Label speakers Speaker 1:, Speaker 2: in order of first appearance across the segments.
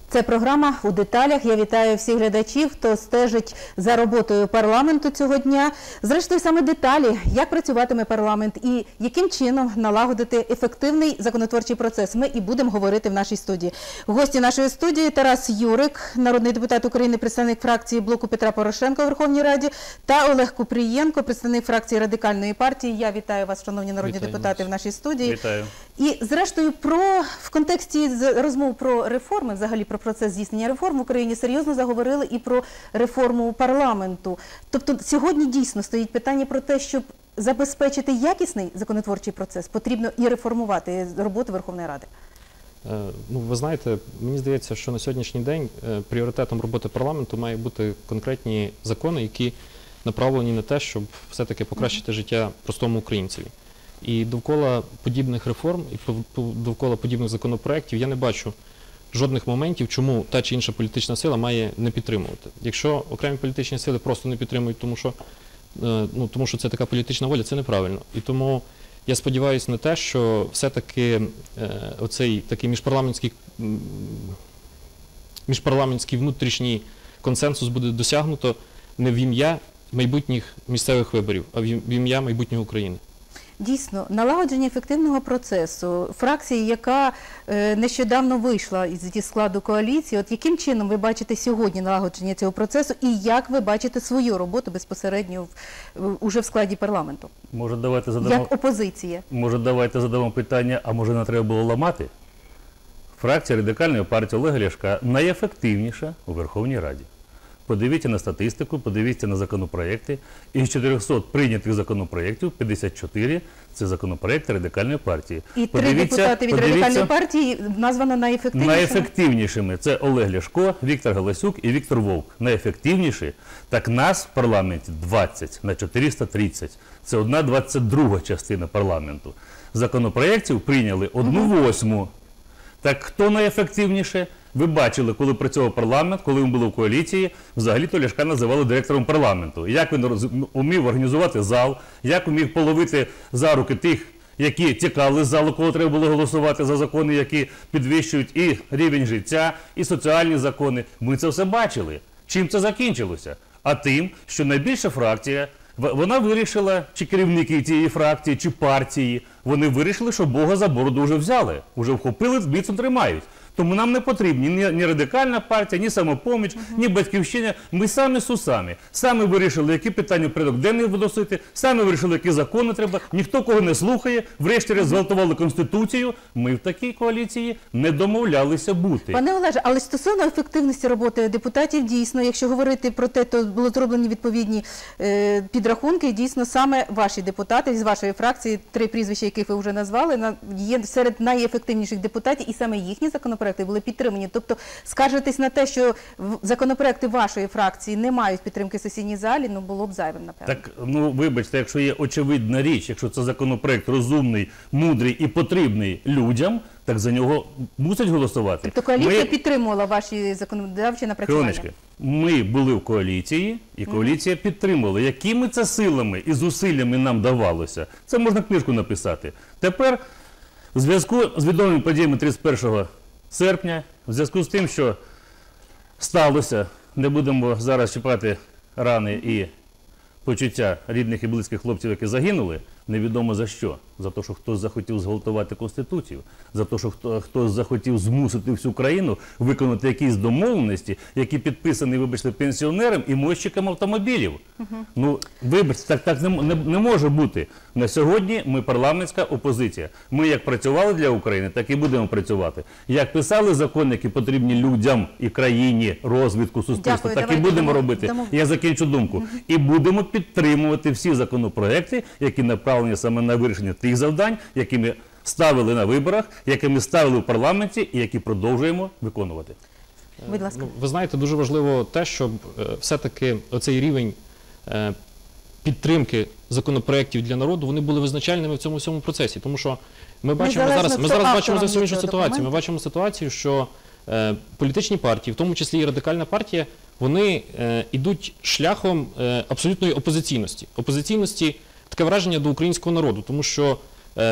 Speaker 1: Це програма «У деталях». Я вітаю всіх глядачів, хто стежить за роботою парламенту цього дня. Зрештою, саме деталі, як працюватиме парламент і яким чином налагодити ефективний законотворчий процес. Ми і будемо говорити в нашій студії. Гості нашої студії – Тарас Юрик, народний депутат України, представник фракції Блоку Петра Порошенка у Верховній Раді, та Олег Купрієнко, представник фракції Радикальної партії. Я вітаю вас, шановні народні депутати, в нашій студії.
Speaker 2: Вітаю.
Speaker 1: І, зрештою, в контексті розмов про реформи, взагалі про процес здійснення реформ в Україні, серйозно заговорили і про реформу парламенту. Тобто сьогодні дійсно стоїть питання про те, щоб забезпечити якісний законотворчий процес, потрібно і реформувати роботу Верховної Ради.
Speaker 2: Ви знаєте, мені здається, що на сьогоднішній день пріоритетом роботи парламенту мають бути конкретні закони, які направлені на те, щоб все-таки покращити життя простому українцеві. І довкола подібних реформ, і довкола подібних законопроєктів я не бачу жодних моментів, чому та чи інша політична сила має не підтримувати. Якщо окремі політичні сили просто не підтримують, тому що це така політична воля, це неправильно. І тому я сподіваюся на те, що все-таки оцей такий міжпарламентський внутрішній консенсус буде досягнуто не в ім'я майбутніх місцевих виборів, а в ім'я майбутнього України.
Speaker 1: Дійсно, налагодження ефективного процесу, фракції, яка нещодавно вийшла зі складу коаліції, от яким чином ви бачите сьогодні налагодження цього процесу і як ви бачите свою роботу безпосередньо уже в складі парламенту?
Speaker 3: Може, давайте задамо,
Speaker 1: як опозиція?
Speaker 3: Може, давайте задамо питання, а може не треба було ламати? Фракція Радикальної партії Олега Ляшка найефективніша у Верховній Раді. Подивіться на статистику, подивіться на законопроекти. Із 400 прийнятих законопроєктів 54 – це законопроекти Радикальної партії.
Speaker 1: І 3 депутати від Радикальної партії названо найефективнішими? Найефективнішими.
Speaker 3: Це Олег Ляшко, Віктор Галасюк і Віктор Вовк. Найефективніші. Так нас в парламенті 20 на 430. Це 1/22 частина парламенту. Законопроєктів прийняли 1/8. Так хто найефективніше? Ви бачили, коли працював парламент, коли він був у коаліції, взагалі-то Ляшка називали директором парламенту. Як він умів організувати зал, як умів половити за руки тих, які тікали з залу, коли треба було голосувати за закони, які підвищують і рівень життя, і соціальні закони. Ми це все бачили. Чим це закінчилося? А тим, що найбільша фракція, вона вирішила, чи керівники тієї фракції, чи партії, вони вирішили, що Бога за бороду вже взяли, вже вхопили, міцно тримають. Тому нам не потрібні ні Радикальна партія, ні Самопоміч, ні Батьківщина. Ми самі сусамі. Самі вирішили, які питання в порядок денний виносити, самі вирішили, які закони треба. Ніхто кого не слухає. Врешті зґвалтували Конституцію. Ми в такій коаліції не домовлялися бути.
Speaker 1: Пане Олеже, але стосовно ефективності роботи депутатів, дійсно, якщо говорити про те, то було зроблені відповідні підрахунки. Дійсно, саме ваші депутати з вашої фракції, 3 прізвища, яких ви вже назвали, є серед найефективніших депутатів, і саме їхні законопроекти були підтримані. Тобто, скаржитись на те, що законопроекти вашої фракції не мають підтримки в сесійній залі, було б зайвим, напевно.
Speaker 3: Так, вибачте, якщо є очевидна річ, якщо це законопроект розумний, мудрий і потрібний людям, так за нього мусять голосувати.
Speaker 1: Тобто коаліція підтримувала ваші законодавчі напрацювання?
Speaker 3: Хвилиночки. Ми були в коаліції, і коаліція підтримувала. Якими це силами і зусиллями нам давалося? Це можна книжку написати. Тепер, в зв'язку з відомими подіями 31 серпня, в зв'язку з тим, що сталося, не будемо зараз чіпати рани і почуття рідних і близьких хлопців, які загинули, невідомо за що. За те, що хтось захотів зґвалтувати Конституцію, за те, що хтось захотів змусити всю країну виконати якісь домовленості, які підписані, вибачте, пенсіонерам і мойщикам автомобілів. Вибачте, так не може бути. На сьогодні ми парламентська опозиція. Ми як працювали для України, так і будемо працювати. Як писали закони, які потрібні людям і країні, розвитку суспільства, так і будемо робити. Я закінчу думку. І будемо підтримувати всі законопроекти, які направлені саме на вирішення тих завдань, які ми ставили на виборах, які ми ставили в парламенті і які продовжуємо виконувати.
Speaker 1: Будь ласка.
Speaker 2: Ви знаєте, дуже важливо те, щоб все-таки оцей рівень підтримки законопроєктів для народу, вони були визначальними в цьому всьому процесі. Тому що ми зараз бачимо зовсім іншу ситуацію. Ми бачимо ситуацію, що політичні партії, в тому числі і Радикальна партія, вони йдуть шляхом абсолютної опозиційності. Опозиційності, таке враження, до українського народу. Тому що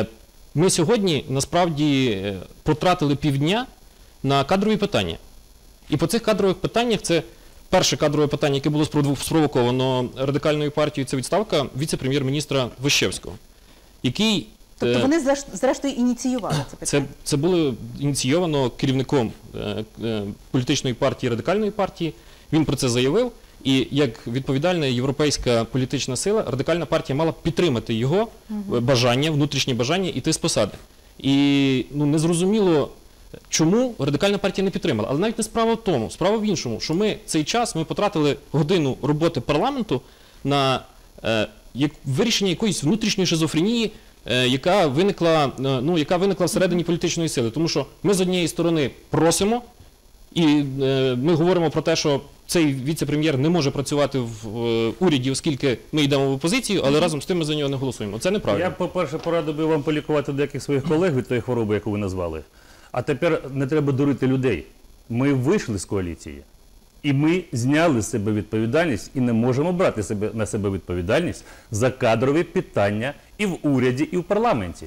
Speaker 2: ми сьогодні, насправді, потратили півдня на кадрові питання. І по цих кадрових питаннях це перше кадрове питання, яке було спровоковано Радикальною партією, це відставка віце-прем'єр-міністра Ващевського, який...
Speaker 1: Тобто вони зрештою ініціювали це питання?
Speaker 2: Це було ініційовано керівником політичної партії, Радикальної партії. Він про це заявив. І як відповідальна європейська політична сила, Радикальна партія мала підтримати його бажання, внутрішнє бажання йти з посади. І незрозуміло, чому Радикальна партія не підтримала. Але навіть не справа в тому, справа в іншому, що ми потратили годину роботи парламенту на вирішення якоїсь внутрішньої шизофренії, яка виникла всередині політичної сили. Тому що ми з однієї сторони просимо, і ми говоримо про те, що цей віце-прем'єр не може працювати в уряді, оскільки ми йдемо в опозицію, але разом з тим ми за нього не голосуємо. Це неправильно.
Speaker 3: Я, по-перше, порадив би вам полікувати деяких своїх колег від тої хвороби, яку ви назвали. А тепер не треба дурити людей. Ми вийшли з коаліції. І ми зняли з себе відповідальність і не можемо брати на себе відповідальність за кадрові питання і в уряді, і в парламенті.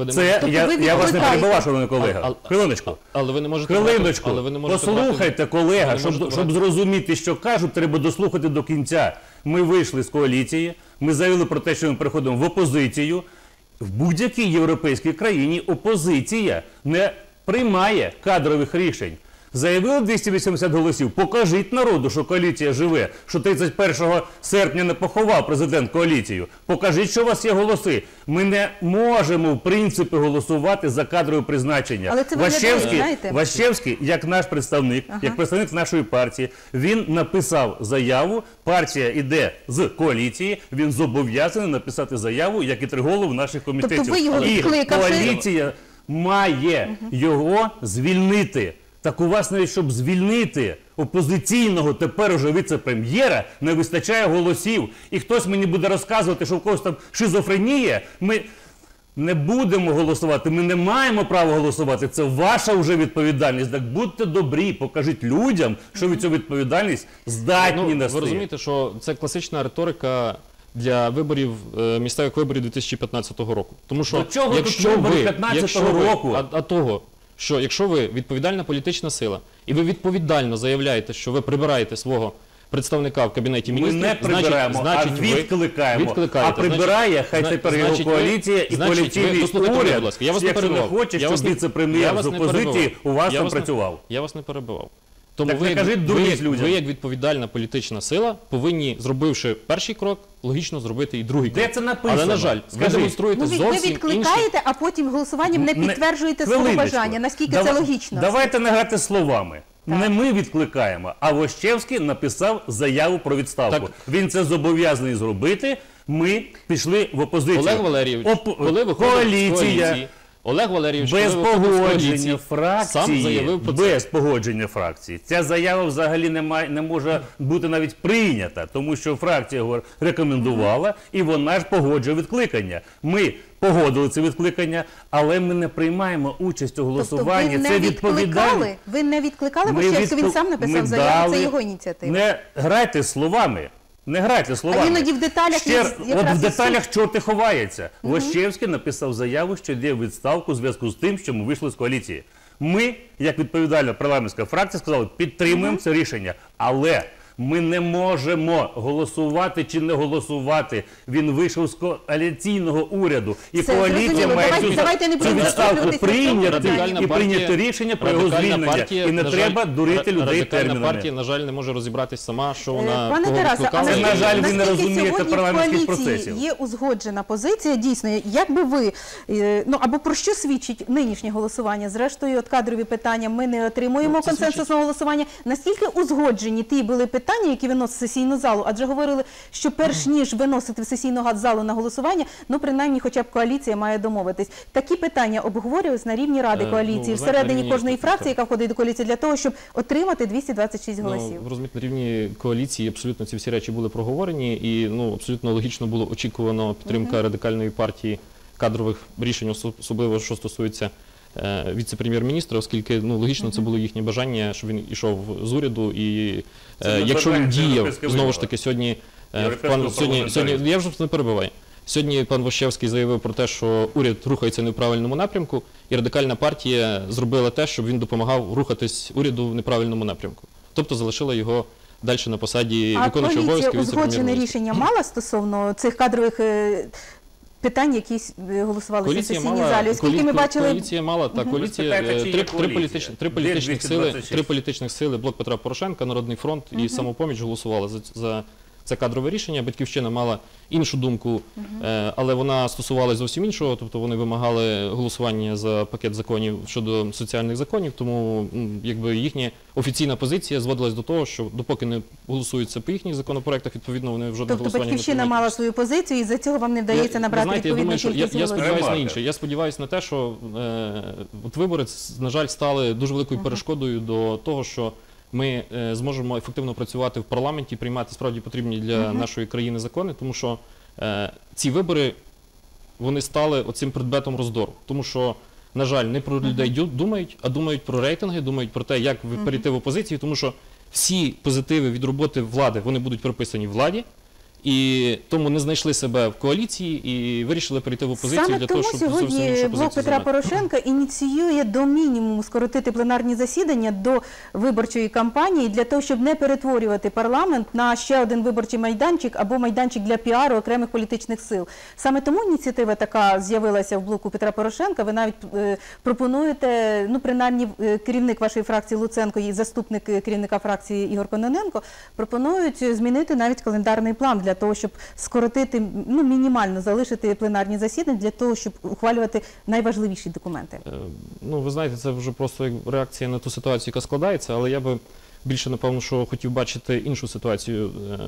Speaker 3: Я вас не перебивав, шановний колега. Хвилиночку.
Speaker 2: Але ви не можете
Speaker 3: Хвилиночку. Послухайте, колега, щоб зрозуміти, що кажуть, треба дослухати до кінця. Ми вийшли з коаліції, ми заявили про те, що ми переходимо в опозицію. В будь-якій європейській країні опозиція не приймає кадрових рішень. Заявили 280 голосів, покажіть народу, що коаліція живе, що 31 серпня не поховав президент коаліцію. Покажіть, що у вас є голоси. Ми не можемо, в принципі, голосувати за кадрове призначення.
Speaker 1: Але це
Speaker 3: Ващевський, як наш представник, як представник нашої партії, він написав заяву, партія йде з коаліції, він зобов'язаний написати заяву, як і 3 голови наших комітетів.
Speaker 1: Тобто ви його відкликавши?
Speaker 3: І коаліція має його звільнити. Так у вас навіть, щоб звільнити опозиційного тепер уже віце-прем'єра, не вистачає голосів. І хтось мені буде розказувати, що в когось там шизофренія. Ми не будемо голосувати, ми не маємо права голосувати. Це ваша вже відповідальність. Так будьте добрі, покажіть людям, що ви цю відповідальність здатні нести.
Speaker 2: Ви розумієте, що це класична риторика для місцевих виборів 2015 року. Тому що якщо ви відповідальна політична сила, і ви відповідально заявляєте, що ви прибираєте свого представника в Кабінеті Міністрів,
Speaker 3: ми не прибираємо, а відкликаємо. А прибирає, хай тепер його коаліція і політичний уряд, якщо не хоче, щоб віце-прем'єр з опозиції у вас там працював.
Speaker 2: Я вас не перебивав. Тому
Speaker 3: так не кажіть дурність людям.
Speaker 2: Ви, як відповідальна політична сила, повинні, зробивши перший крок, логічно зробити і другий крок.
Speaker 3: Де це написано?
Speaker 2: Але, на жаль, ви демонструєте зовсім інші...
Speaker 1: Ви відкликаєте, а потім голосуванням не підтверджуєте свого бажання. Наскільки це логічно?
Speaker 3: Давайте не грати словами. Так. Не ми відкликаємо, а Ващевський написав заяву про відставку. Він це зобов'язаний зробити. Ми пішли в опозицію.
Speaker 2: Олег Валерійович, коли виходить з коаліції, Олег Валерійович,
Speaker 3: без погодження фракції,
Speaker 2: сам заявив про це.
Speaker 3: Без погодження фракції. Ця заява взагалі не може бути навіть прийнята, тому що фракція його рекомендувала, і вона ж погоджує відкликання. Ми погодили це відкликання, але ми не приймаємо участь у голосуванні.
Speaker 1: Тобто
Speaker 3: це відповідальність.
Speaker 1: Ви не відкликали Ващевського? Він сам написав заяву, це його ініціатива.
Speaker 3: Не грайте словами. Не грайте словами.
Speaker 1: А іноді в деталях
Speaker 3: в деталях чорти ховається. Ващевський написав заяву, що йде в відставку у зв'язку з тим, що ми вийшли з коаліції. Ми, як відповідальна парламентська фракція, сказали, підтримуємо це рішення. Але ми не можемо голосувати чи не голосувати. Він вийшов з коаліційного уряду. І коаліція має цю відставку прийняти і прийняти рішення про його звільнення. І не треба дурити людей термінами.
Speaker 2: Радикальна партія, на жаль, не може розібратись сама, що вона
Speaker 1: Пане Тарасе,
Speaker 3: це, на жаль, ви не розумієте парламентських процесів.
Speaker 1: Є узгоджена позиція, дійсно, як би ви, або про що свідчить нинішнє голосування? Зрештою, от кадрові питання ми не отримуємо консенсусного голосування. Наскільки узгоджені ті були питання, які виносять в сесійну залу, адже говорили, що перш ніж виносити в сесійну залу на голосування, принаймні хоча б коаліція має домовитись. Такі питання обговорювались на рівні Ради коаліції, всередині кожної фракції, яка входить до коаліції, для того, щоб отримати 226 голосів.
Speaker 2: Ви розумієте, на рівні коаліції абсолютно ці всі речі були проговорені, і абсолютно логічно було очікувано підтримка Радикальної партії кадрових рішень, особливо, що стосується віце-прем'єр-міністра, оскільки логічно це було їхнє бажання, щоб він йшов з уряду, і якщо він діяв, знову ж таки, сьогодні, я вже не перебиваю, сьогодні пан Ващевський заявив про те, що уряд рухається не в правильному напрямку, і Радикальна партія зробила те, щоб він допомагав рухатись уряду в неправильному напрямку. тобто залишила його далі на посаді
Speaker 1: А
Speaker 2: виконуючого обов'язки
Speaker 1: коаліція узгоджене
Speaker 2: віце-прем'єр-міністра.
Speaker 1: рішення мала стосовно цих кадрових питань, які голосувалися в сесійній залі? Оскільки ми бачили...
Speaker 2: Коаліція мала, так, коаліція,
Speaker 3: спитайте, чи є
Speaker 2: три політичних сили,
Speaker 3: 226.
Speaker 2: три політичних сили, Блок Петра Порошенка, Народний фронт і Самопоміч голосували за це кадрове рішення. Батьківщина мала іншу думку, але вона стосувалася зовсім іншого, тобто вони вимагали голосування за пакет законів щодо соціальних законів, тому якби їхня офіційна позиція зводилась до того, що допоки не голосуються по їхніх законопроектах, відповідно вони в жодне
Speaker 1: Тобто
Speaker 2: голосування не
Speaker 1: Батьківщина
Speaker 2: приймають.
Speaker 1: мала свою позицію, і за цього вам не вдається набрати
Speaker 2: Знаєте, я
Speaker 1: відповідну
Speaker 2: думаю, що
Speaker 1: кількість
Speaker 2: я
Speaker 1: голосів?
Speaker 2: сподіваюся на
Speaker 3: Ремарка.
Speaker 2: інше. Я сподіваюся на те, що от вибори, на жаль, стали дуже великою перешкодою до того, що ми зможемо ефективно працювати в парламенті, приймати справді потрібні для нашої країни закони, тому що ці вибори, вони стали оцим предметом роздору. Тому що, на жаль, не про людей думають, а думають про рейтинги, думають про те, як перейти в опозицію, тому що всі позитиви від роботи влади, вони будуть прописані владі, і тому не знайшли себе в коаліції і вирішили перейти в опозицію
Speaker 1: Саме
Speaker 2: для
Speaker 1: тому
Speaker 2: того, щоб зовсім
Speaker 1: сьогодні
Speaker 2: іншу
Speaker 1: Блок
Speaker 2: позицію
Speaker 1: Петра
Speaker 2: займати.
Speaker 1: Порошенка ініціює до мінімуму скоротити пленарні засідання до виборчої кампанії для того, щоб не перетворювати парламент на ще один виборчий майданчик або майданчик для піару окремих політичних сил. Саме тому ініціатива така з'явилася в Блоку Петра Порошенка. Ви навіть пропонуєте, ну принаймні керівник вашої фракції Луценко і заступник керівника фракції Ігор Кононенко пропонують змінити навіть календарний план для того, щоб скоротити, ну мінімально залишити пленарні засідання для того, щоб ухвалювати найважливіші документи.
Speaker 2: Ну, ви знаєте, це вже просто як реакція на ту ситуацію, яка складається, але я би більше, напевно, що хотів бачити іншу ситуацію.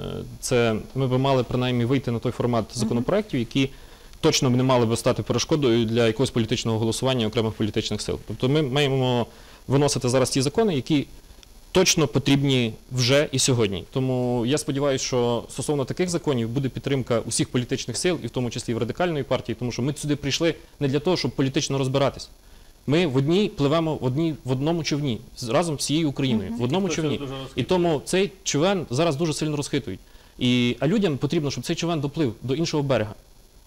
Speaker 2: Це ми б мали принаймні вийти на той формат законопроєктів, які точно б не мали би стати перешкодою для якогось політичного голосування окремих політичних сил. Тобто ми маємо виносити зараз ті закони, які точно потрібні вже і сьогодні. Тому я сподіваюся, що стосовно таких законів буде підтримка усіх політичних сил, і в тому числі і в Радикальної партії, тому що ми сюди прийшли не для того, щоб політично розбиратись. Ми пливемо в одному човні, разом з всією Україною, в одному човні. І тому цей човен зараз дуже сильно розхитують. А людям потрібно, щоб цей човен доплив до іншого берега.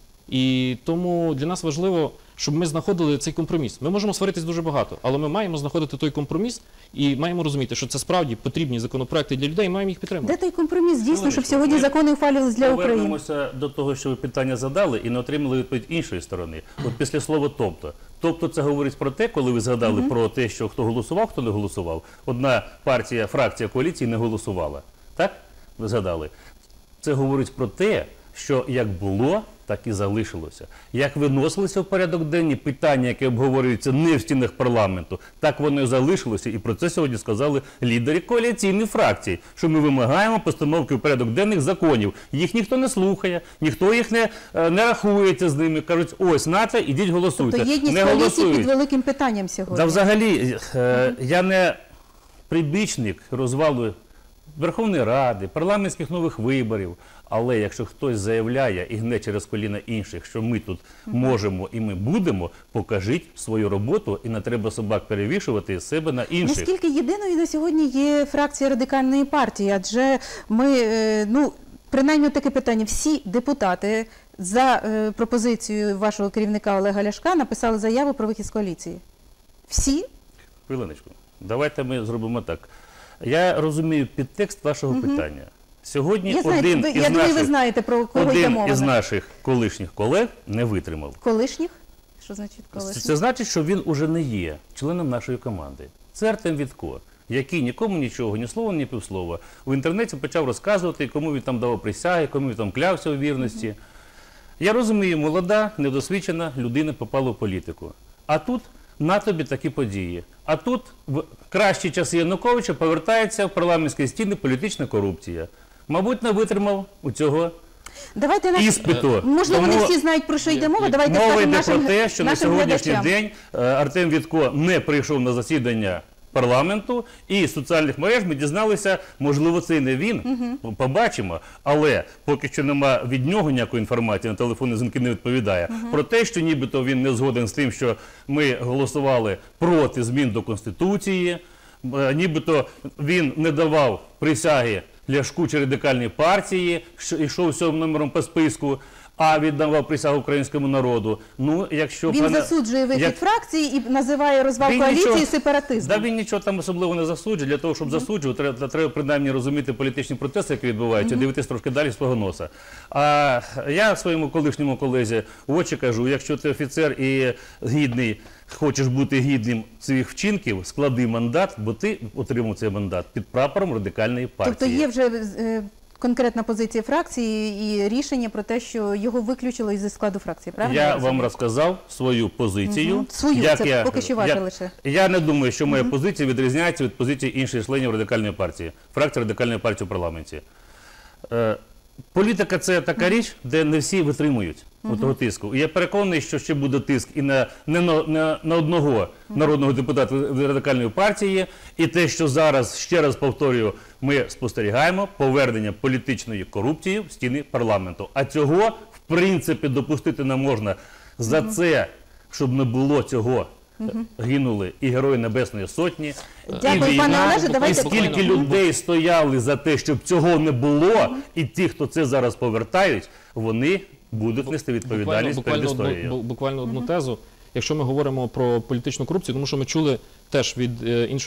Speaker 2: І тому для нас важливо, щоб ми знаходили цей компроміс. Ми можемо сваритись дуже багато, але ми маємо знаходити той компроміс і маємо розуміти, що це справді потрібні законопроекти для людей, і маємо їх підтримати.
Speaker 1: Де той компроміс дійсно, щоб сьогодні закони ухвалювались для України?
Speaker 3: Повернемося до того, що ви питання задали і не отримали відповідь іншої сторони. От після слова «тобто». Тобто це говорить про те, коли ви згадали про те, що хто голосував, хто не голосував. Одна партія, фракція коаліції не голосувала. Так? Ви згадали? Це говорить про те, що як було, так і залишилося. Як виносилися в порядок денний питання, які обговорюються не в стінах парламенту, так воно і залишилося. І про це сьогодні сказали лідери коаліційних фракцій, що ми вимагаємо постановки в порядок денних законів. Їх ніхто не слухає, ніхто їх не рахується з ними. Кажуть, ось, нате, ідіть голосуйте.
Speaker 1: Тобто єдність
Speaker 3: Не
Speaker 1: коаліції
Speaker 3: голосують.
Speaker 1: під великим питанням сьогодні.
Speaker 3: Та взагалі, я не прибічник розвалу Верховної Ради, парламентських нових виборів. Але якщо хтось заявляє і гне через коліна інших, що ми тут можемо і ми будемо, покажіть свою роботу, і не треба собак перевішувати з себе на інших.
Speaker 1: Наскільки єдиною на сьогодні є фракція Радикальної партії? Адже ми, ну, принаймні таке питання, всі депутати за пропозицією вашого керівника Олега Ляшка написали заяву про вихід з коаліції. Всі?
Speaker 3: Хвилиночку, давайте ми зробимо так. Я розумію підтекст вашого питання. Сьогодні
Speaker 1: Я знаю, я думаю, ви знаєте, про кого йде
Speaker 3: один
Speaker 1: мова.
Speaker 3: із наших колишніх колег не витримав.
Speaker 1: Колишніх? Що значить колишніх?
Speaker 3: Це значить, що він уже не є членом нашої команди. Це Артем Вітко, який нікому нічого, ні слова, ні півслова, в інтернеті почав розказувати, кому він там давав присяги, кому він там клявся у вірності. Я розумію, молода, недосвідчена людина попала в політику. А тут на тобі такі події. А тут в кращі часи Януковича повертається в парламентські стіни політична корупція. Мабуть, не витримав у цього
Speaker 1: Давайте
Speaker 3: іспиту.
Speaker 1: Можливо, не
Speaker 3: Тому
Speaker 1: всі знають, про що йде мова. Давайте
Speaker 3: мова
Speaker 1: скажемо
Speaker 3: йде про
Speaker 1: нашим,
Speaker 3: те, що на
Speaker 1: нашим
Speaker 3: сьогоднішній
Speaker 1: глядачам.
Speaker 3: день Артем Вітко не прийшов на засідання парламенту, і з соціальних мереж ми дізналися, можливо, це і не він, побачимо, але поки що нема від нього ніякої інформації, на телефонні дзвінки не відповідає, про те, що нібито він не згоден з тим, що ми голосували проти змін до Конституції, нібито він не давав присяги Ляшку чи Радикальній партії, що йшов 7 номером по списку, а віддавав присягу українському народу. Ну, якщо
Speaker 1: Він засуджує вихід фракції і називає розвал
Speaker 3: Він
Speaker 1: коаліції
Speaker 3: нічого-
Speaker 1: сепаратизмом.
Speaker 3: Да, він нічого там особливо не засуджує. Для того, щоб засуджувати, треба принаймні розуміти політичні процеси, які відбуваються, дивитись трошки далі свого носа. А я своєму колишньому колезі в очі кажу, якщо ти офіцер і гідний, хочеш бути гідним своїх вчинків, склади мандат, бо ти отримав цей мандат під прапором Радикальної партії.
Speaker 1: Тобто є вже конкретна позиція фракції і рішення про те, що його виключили із складу фракції, правильно?
Speaker 3: Я
Speaker 1: я
Speaker 3: вам
Speaker 1: розумію?
Speaker 3: розказав свою позицію.
Speaker 1: Свою, це поки що ваша лише.
Speaker 3: Я не думаю, що моя позиція відрізняється від позиції інших членів Радикальної партії, фракції Радикальної партії в парламенті. Політика – це така річ, де не всі витримують того тиску. І я переконаний, що ще буде тиск і не на одного народного депутата Радикальної партії, і те, що зараз, ще раз повторюю, ми спостерігаємо повернення політичної корупції в стіни парламенту. А цього, в принципі, допустити не можна. За це, щоб не було цього, гинули і Герої Небесної Сотні,
Speaker 1: Дякую,
Speaker 3: і
Speaker 1: пане
Speaker 3: війна,
Speaker 1: Олеже. Давайте
Speaker 3: і скільки людей стояли за те, щоб цього не було, і ті, хто це зараз повертають, вони будуть нести відповідальність перед історією.
Speaker 2: Буквально одну тезу. Якщо ми говоримо про політичну корупцію, тому що ми чули теж від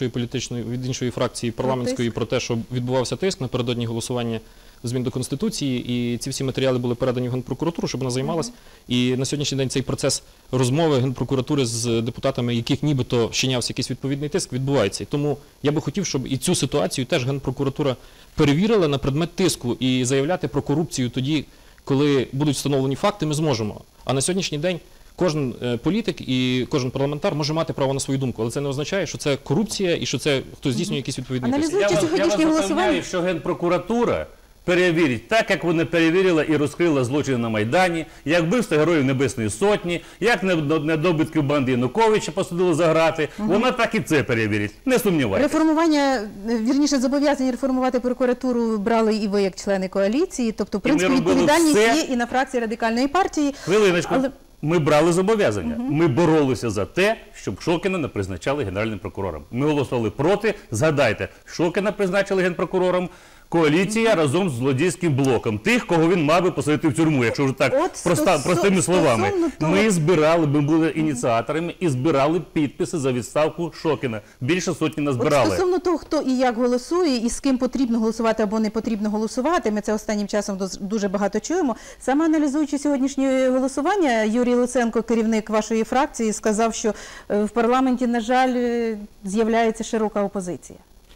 Speaker 2: іншої фракції парламентської про те, що відбувався тиск напередодні голосування змін до Конституції, і ці всі матеріали були передані в Генпрокуратуру, щоб вона займалась. І на сьогоднішній день цей процес розмови Генпрокуратури з депутатами, яких нібито вчинявся якийсь відповідний тиск, відбувається. І тому я би хотів, щоб і цю ситуацію теж Генпрокуратура перевірила на предмет тиску, і заявляти про корупцію тоді, коли будуть встановлені факти, ми зможемо. А на сьогоднішній день кожен політик і кожен парламентар може мати право на свою думку, але це не означає, що це корупція і що це хтось здійснює якийсь відповідний тиск.
Speaker 1: Аналізуючи
Speaker 3: Я
Speaker 1: сьогоднішнє
Speaker 3: вас
Speaker 1: голосування,
Speaker 3: запевняю, що Генпрокуратура перевірить так, як вони перевірила і розкрила злочини на Майдані, як вбивство Героїв Небесної Сотні, як недобитків банди Януковича посадили за грати. Вона так і це перевірить. Не сумнівайтеся.
Speaker 1: реформування, вірніше, зобов'язання реформувати прокуратуру брали і ви, як члени коаліції. Тобто, в принципі,
Speaker 3: робили
Speaker 1: відповідальність
Speaker 3: все.
Speaker 1: є і на фракції Радикальної партії.
Speaker 3: Хвилиночку.
Speaker 1: Але-
Speaker 3: Ми брали зобов'язання. Ми боролися за те, щоб Шокіна не призначали генеральним прокурором. Ми голосували проти. Згадайте, Шокіна призначили генпрокурором. Коаліція разом з злодійським блоком. Тих, кого він мав би посадити в тюрму, якщо вже так
Speaker 1: От
Speaker 3: простими словами.
Speaker 1: стосовно того-
Speaker 3: Ми були ініціаторами і збирали підписи за відставку Шокіна. Більше сотні
Speaker 1: От
Speaker 3: назбирали.
Speaker 1: стосовно того, хто і як голосує, і з ким потрібно голосувати або не потрібно голосувати, ми це останнім часом дуже багато чуємо. Саме аналізуючи сьогоднішнє голосування, Юрій Луценко, керівник вашої фракції, сказав, що в парламенті, на жаль, з'являється широка опозиція.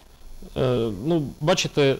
Speaker 2: Ну, бачите,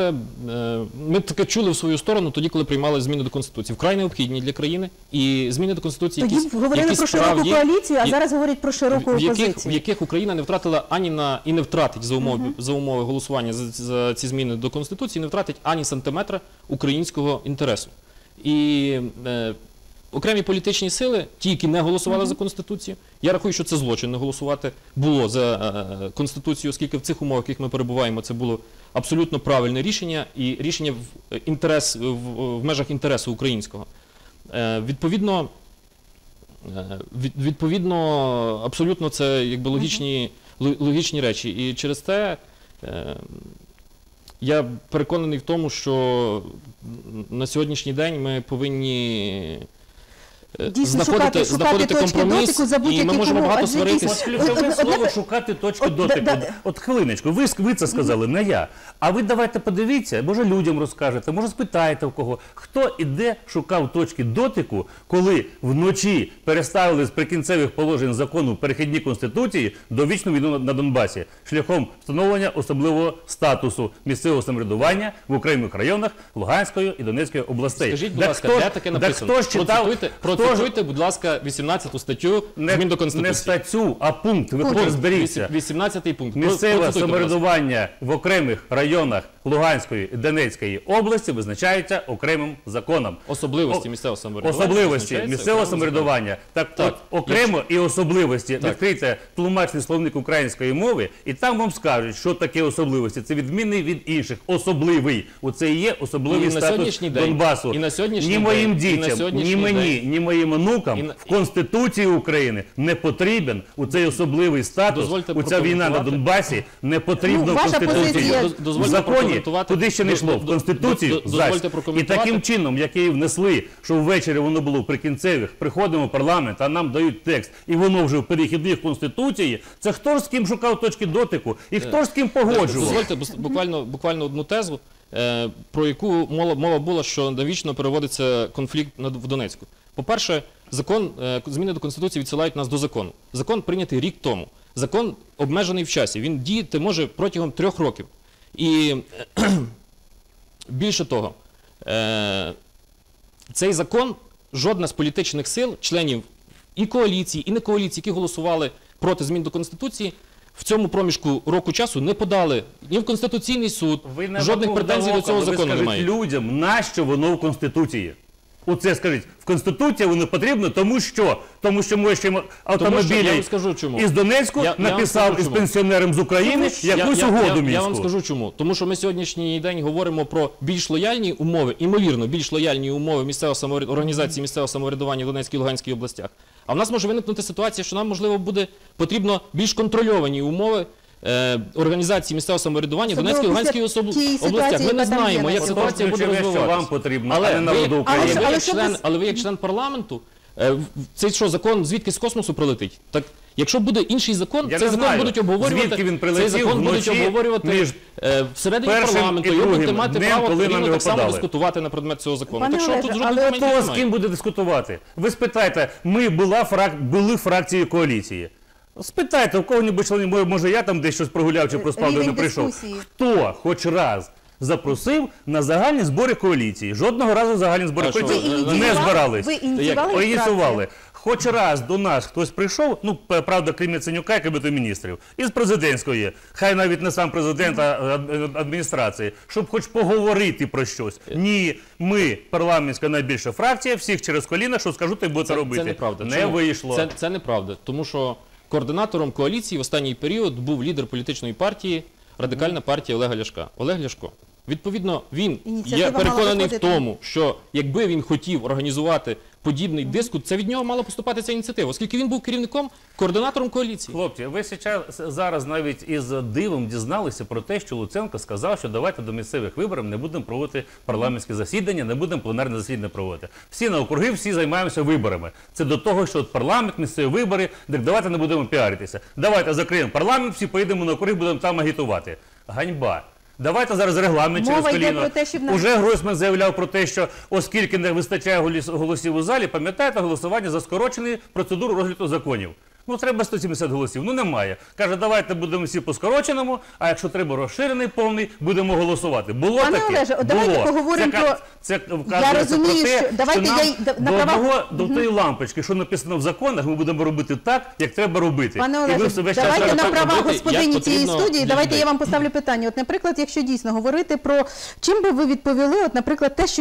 Speaker 2: ми таке чули в свою сторону тоді, коли приймали зміни до Конституції. Вкрай необхідні для країни. І зміни до Конституції,
Speaker 1: Тоді говорили про широку коаліцію, а зараз говорять про широку
Speaker 2: в
Speaker 1: опозицію.
Speaker 2: яких Україна не втратила і не втратить за умови голосування за ці зміни до Конституції, не втратить ані сантиметра українського інтересу. І окремі політичні сили, ті, які не голосували за Конституцію, я рахую, що це злочин не голосувати було за Конституцію, оскільки в цих умовах, в яких ми перебуваємо, це було абсолютно правильне рішення і рішення в межах інтересу українського. Відповідно, абсолютно це якби логічні речі. І через те я переконаний в тому, що на сьогоднішній день ми повинні
Speaker 1: Дійсно, шукати
Speaker 2: знаходити
Speaker 1: точки
Speaker 2: компроміс,
Speaker 1: дотику за
Speaker 2: і ми
Speaker 1: будь-яких
Speaker 2: можемо
Speaker 1: умов.
Speaker 2: багато
Speaker 1: Адже
Speaker 2: сваритись.
Speaker 3: От ключове слово шукати точки дотику. От хвилиночку, ви це сказали, не я. А ви давайте подивіться, може людям розкажете, може спитаєте в кого, хто і де шукав точки дотику, коли вночі переставили з прикінцевих положень закону перехідні конституції до вічну війну на Донбасі, шляхом встановлення особливого статусу місцевого самоврядування в окремих районах Луганської і Донецької областей.
Speaker 2: Скажіть, будь ласка, де таке написано? Процитуйте, будь ласка, 18 статтю змін до Конституції.
Speaker 3: Не статтю, а пункт. Ви хоч розберіться.
Speaker 2: 18-й пункт.
Speaker 3: Місцеве
Speaker 2: Процитуйте, будь ласка.
Speaker 3: самоврядування в окремих районах Луганської і Донецької області визначається окремим законом.
Speaker 2: Особливості місцевого самоврядування.
Speaker 3: Особливості
Speaker 2: визначаються
Speaker 3: місцевого
Speaker 2: окремим
Speaker 3: самоврядування. Так, от, окремо і особливості. Відкрийте тлумачний словник української мови, і там вам скажуть, що таке особливості. Це відмінний від інших. Особливий. Оце і є особливий
Speaker 2: І на
Speaker 3: статус
Speaker 2: сьогоднішній день-
Speaker 3: Донбасу.
Speaker 2: і на сьогоднішній
Speaker 3: Ні моїм
Speaker 2: день- і на
Speaker 3: дітям,
Speaker 2: сьогоднішній
Speaker 3: ні мені,
Speaker 2: день-
Speaker 3: ні моїм онукам в Конституції України не потрібен у цей особливий статус,
Speaker 2: Дозвольте
Speaker 3: у ця війна на
Speaker 2: прокоментувати.
Speaker 3: Донбасі не потрібно в
Speaker 1: ваша
Speaker 3: Конституції.
Speaker 1: позиція-
Speaker 3: В
Speaker 2: Дозвольте
Speaker 3: законі
Speaker 2: прокоментувати.
Speaker 3: туди ще не йшло, в Конституцію
Speaker 2: Дозвольте
Speaker 3: зась. І
Speaker 2: прокоментувати.
Speaker 3: таким чином, як її внесли, що ввечері воно було в прикінцевих, приходимо в парламент, а нам дають текст, і воно вже в перехідних Конституції, це хто ж з ким шукав точки дотику, і хто ж з ким погоджував.
Speaker 2: Дозвольте буквально одну тезу, про яку мова була, що навічно переводиться конфлікт в Донецьку. По-перше, зміни до Конституції відсилають нас до закону. Закон прийнятий рік тому. Закон обмежений в часі. Він діяти може протягом 3 років. І більше того, цей закон жодна з політичних сил, членів і коаліції, і не коаліції, які голосували проти змін до Конституції, в цьому проміжку року часу не подали ні в Конституційний суд, жодних претензій до цього закону
Speaker 3: ви
Speaker 2: немає.
Speaker 3: скажіть людям, нащо воно в Конституції? Оце скажіть, в Конституції воно потрібно, тому що ми ще
Speaker 2: я
Speaker 3: автомобілі
Speaker 2: вам скажу чому.
Speaker 3: із Донецьку
Speaker 2: Я вам
Speaker 3: написав
Speaker 2: скажу
Speaker 3: із
Speaker 2: чому.
Speaker 3: пенсіонером з України якусь угоду мінську.
Speaker 2: Я вам скажу чому. Тому що ми сьогоднішній день говоримо про більш лояльні умови, імовірно, більш лояльні умови організації місцевого самоврядування в Донецькій і Луганській областях. А в нас може виникнути ситуація, що нам, можливо, буде потрібно більш контрольовані умови організації місцевого самоврядування в Донецькій і Луганській областях. Ми не знаємо, як ситуація буде розвиватися.
Speaker 3: Вам потрібно, а не народу України.
Speaker 2: Але ви як член парламенту, цей що, закон звідки з космосу прилетить? Так, якщо буде інший закон,
Speaker 3: Я
Speaker 2: цей
Speaker 3: не
Speaker 2: закон
Speaker 3: знаю,
Speaker 2: будуть обговорювати,
Speaker 3: звідки він
Speaker 2: цей
Speaker 3: прилетів
Speaker 2: закон будуть
Speaker 3: вночі
Speaker 2: обговорювати
Speaker 3: між
Speaker 2: всередині
Speaker 3: першим
Speaker 2: парламенту,
Speaker 3: і
Speaker 2: і ви будете
Speaker 3: другим
Speaker 2: мати
Speaker 3: днем,
Speaker 2: право
Speaker 3: коли нам
Speaker 2: рівно
Speaker 3: його
Speaker 2: так само
Speaker 3: подали.
Speaker 2: дискутувати на предмет цього закону.
Speaker 1: Пане
Speaker 2: Так що
Speaker 1: Олеже,
Speaker 2: тут жодних
Speaker 1: але
Speaker 2: моментів
Speaker 3: Хто з
Speaker 2: немає.
Speaker 3: ким буде дискутувати? Ви спитайте, ми були фракцією коаліції. Спитайте, у кого-небудь членів, може я там десь щось прогуляв чи проспав, де не
Speaker 1: Рівень
Speaker 3: прийшов.
Speaker 1: дискусії.
Speaker 3: Хто хоч раз запросив на загальні збори коаліції? Жодного разу загальні збори
Speaker 2: А що,
Speaker 3: коаліції
Speaker 2: ви
Speaker 3: не збирались.
Speaker 1: Ви ініціювали
Speaker 3: Ініціювали. Хоч раз до нас хтось прийшов, ну, правда, крім Яценюка і Кабінету міністрів, із президентської, хай навіть не сам президент, а адміністрації, щоб хоч поговорити про щось. Ні, ми, парламентська найбільша фракція, всіх через коліна, що скажу, ти будете робити.
Speaker 2: Це неправда.
Speaker 3: Не
Speaker 2: Чому?
Speaker 3: вийшло.
Speaker 2: Це неправда, тому що координатором коаліції в останній період був лідер політичної партії, Радикальна партія Олега Ляшка. Олег Ляшко. Відповідно, він
Speaker 1: Ініціатива
Speaker 2: є
Speaker 1: мала
Speaker 2: переконаний в
Speaker 1: виходити.
Speaker 2: тому, що якби він хотів організувати подібний дискут, це від нього мала поступати ця ініціатива, оскільки він був керівником, координатором коаліції.
Speaker 3: Хлопці, ви зараз навіть із дивом дізналися про те, що Луценко сказав, що давайте до місцевих виборів не будемо проводити парламентські засідання, не будемо пленарне засідання проводити. Всі на округи, всі займаємося виборами. Це до того, що от парламент, місцеві вибори, так давайте не будемо піаритися. Давайте закриємо парламент, всі поїдемо на округи, будемо там агітувати. Ганьба. Давайте зараз регламент через
Speaker 1: Мова йде
Speaker 3: коліно.
Speaker 1: про те, щоб нам-
Speaker 3: Уже Гройсман заявляв про те, що оскільки не вистачає голосів у залі, пам'ятаєте голосування за скорочену процедуру розгляду законів. Ну, треба 170 голосів. Ну, немає. Каже, давайте будемо всі по скороченому, а якщо треба розширений повний, будемо голосувати. Було
Speaker 1: Пане
Speaker 3: таке?
Speaker 1: Олеже, от давайте
Speaker 3: Було.
Speaker 1: поговоримо про-
Speaker 3: Це
Speaker 1: Я
Speaker 3: вказується
Speaker 1: розумію,
Speaker 3: про те,
Speaker 1: що- давайте
Speaker 3: нам
Speaker 1: я й- на
Speaker 3: до
Speaker 1: правах-
Speaker 3: до тої лампочки, що написано в законах, ми будемо робити так, як треба робити.
Speaker 1: Пане
Speaker 3: І ви
Speaker 1: Олеже,
Speaker 3: все весь час
Speaker 1: давайте
Speaker 3: кажете,
Speaker 1: на
Speaker 2: так
Speaker 1: правах
Speaker 2: робити,
Speaker 1: господині
Speaker 2: як
Speaker 1: цієї
Speaker 2: потрібно
Speaker 1: студії,
Speaker 2: для
Speaker 1: давайте
Speaker 2: людей.
Speaker 1: я вам поставлю питання. От, наприклад, якщо дійсно говорити про, чим би ви відповіли, от, наприклад, те, що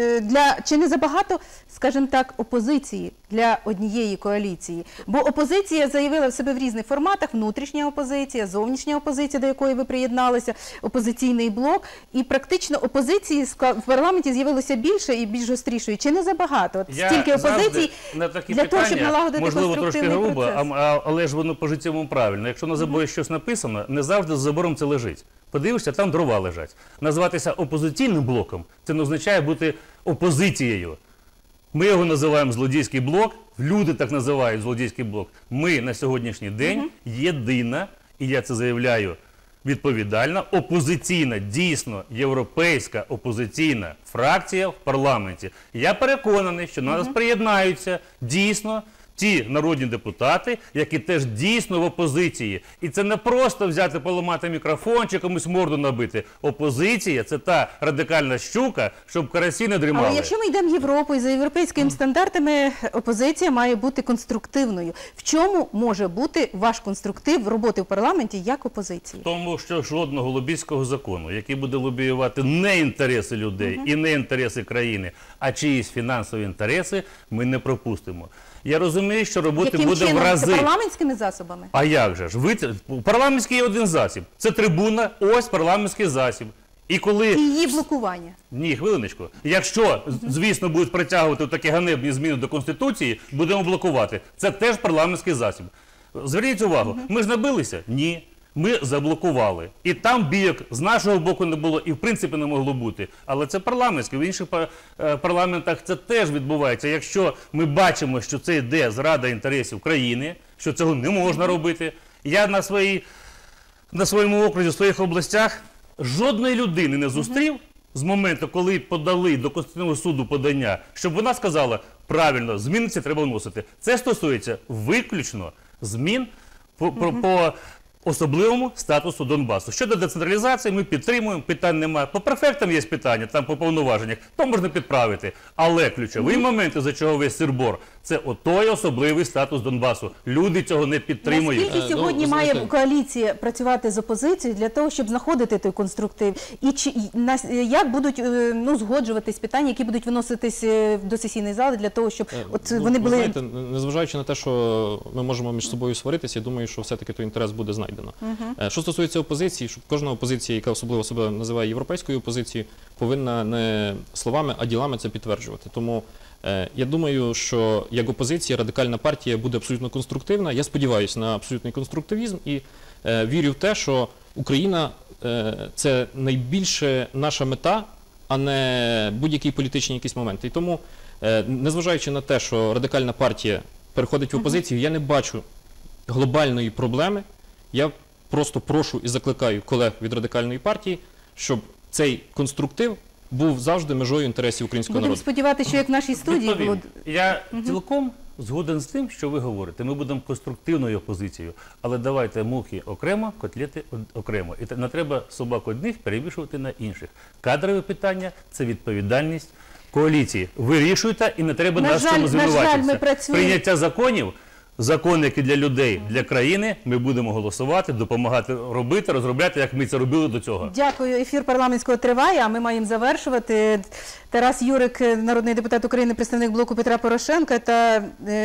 Speaker 1: чи не забагато, скажімо так, опозиції для однієї коаліції? Бо опозиція заявила в себе в різних форматах, внутрішня опозиція, зовнішня опозиція, до якої ви приєдналися, опозиційний блок, і практично опозиції в парламенті з'явилося більше і більш гострішої. Чи не забагато? От
Speaker 3: Я
Speaker 1: стільки
Speaker 3: завжди
Speaker 1: опозицій
Speaker 3: на такі
Speaker 1: для того, щоб
Speaker 3: питання,
Speaker 1: налагодити
Speaker 3: можливо, трошки
Speaker 1: конструктивний
Speaker 3: грубо,
Speaker 1: процес?
Speaker 3: але ж воно по-життєвому правильно. Якщо на заборі щось написано, не завжди за забором це лежить. Подивишся, там дрова лежать. Назватися опозиційним блоком – це не означає бути опозицією. Ми його називаємо злодійський блок, люди так називають злодійський блок. Ми на сьогоднішній день єдина, і я це заявляю відповідально, опозиційна, дійсно європейська опозиційна фракція в парламенті. Я переконаний, що до нас приєднаються дійсно ті народні депутати, які теж дійсно в опозиції. І це не просто взяти, поламати мікрофон чи комусь морду набити. Опозиція – це та радикальна щука, щоб карасі не дрімали.
Speaker 1: Але якщо ми йдемо в Європу і за європейськими стандартами, опозиція має бути конструктивною. В чому може бути ваш конструктив роботи в парламенті як опозиції?
Speaker 3: Тому що жодного лобійського закону, який буде лобіювати не інтереси людей і не інтереси країни, а чиїсь фінансові інтереси, ми не пропустимо. Я розумію, що роботи
Speaker 1: Яким
Speaker 3: буде в
Speaker 1: чином?
Speaker 3: рази.
Speaker 1: Це парламентськими засобами?
Speaker 3: А як же ж? Парламентський є один засіб. Це трибуна, ось парламентський засіб. І коли
Speaker 1: І її блокування.
Speaker 3: ні, хвилиночку. Якщо, звісно, будуть притягувати такі ганебні зміни до Конституції, будемо блокувати. Це теж парламентський засіб. Зверніть увагу, ми ж набилися? Ні. Ми заблокували. І там бійок з нашого боку не було, і в принципі не могло бути. Але це парламентське. В інших парламентах це теж відбувається. Якщо ми бачимо, що це йде зрада інтересів країни, що цього не можна робити. Я на своєму окрузі, в своїх областях жодної людини не зустрів з моменту, коли подали до Конституційного суду подання, щоб вона сказала, правильно, зміни ці треба вносити. Це стосується виключно змін по особливому статусу Донбасу. Щодо децентралізації, ми підтримуємо, питань немає. По префектам є питання, там по повноваженнях, то можна підправити. Але ключовий момент, за чого весь сирбор, це отой особливий статус Донбасу. Люди цього не підтримують.
Speaker 1: Наскільки сьогодні
Speaker 2: ви
Speaker 1: має
Speaker 2: знаєте-
Speaker 1: коаліція працювати з опозицією для того, щоб знаходити той конструктив? І як будуть згоджуватись питання, які будуть виноситись до сесійної зали для того, щоб вони
Speaker 2: ви
Speaker 1: були...
Speaker 2: знаєте, незважаючи на те, що ми можемо між собою сваритися, я думаю, що все-таки той інтерес буде знайдено. Що стосується опозиції, що кожна опозиція, яка особливо себе називає європейською опозицією, повинна не словами, а ділами це підтверджувати. Тому я думаю, що як опозиція Радикальна партія буде абсолютно конструктивна. Я сподіваюся на абсолютний конструктивізм і вірю в те, що Україна це найбільше наша мета, а не будь-який політичний якийсь момент. І тому, незважаючи на те, що Радикальна партія переходить в опозицію, я не бачу глобальної проблеми. Я просто прошу і закликаю колег від Радикальної партії, щоб цей конструктив був завжди межою інтересів українського
Speaker 1: Будемо
Speaker 2: народу.
Speaker 1: сподіватися, що як в нашій студії було...
Speaker 3: Я цілком згоден з тим, що ви говорите. Ми будемо конструктивною опозицією, але давайте мухи окремо, котлети окремо. І не треба собак одних перевішувати на інших. Кадрові питання – це відповідальність коаліції. Вирішуйте, і не треба нас в цьому
Speaker 1: на жаль,
Speaker 3: звинувачитися.
Speaker 1: ми працюємо...
Speaker 3: Прийняття законів, закон, який для людей, для країни, ми будемо голосувати, допомагати робити, розробляти, як ми це робили до цього.
Speaker 1: Дякую. Ефір парламентського триває, а ми маємо завершувати. Тарас Юрик, народний депутат України, представник блоку Петра Порошенка, та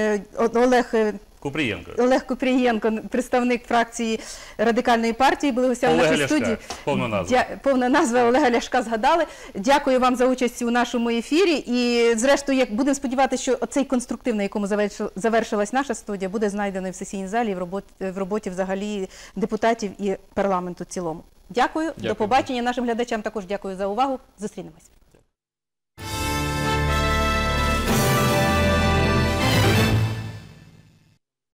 Speaker 1: Олег Купрієнко, представник фракції Радикальної партії, були гостями
Speaker 3: Олега
Speaker 1: нашої
Speaker 3: Ляшка,
Speaker 1: студії.
Speaker 3: повна назва.
Speaker 1: Повна назва Олега Ляшка згадали. Дякую вам за участь у нашому ефірі. І, зрештою, будемо сподіватися, що цей конструктив, на якому завершилась наша студія, буде знайдений в сесійній залі і в роботі взагалі депутатів і парламенту в цілому. Дякую. До побачення. Нашим глядачам також дякую за увагу. Зустрінемось.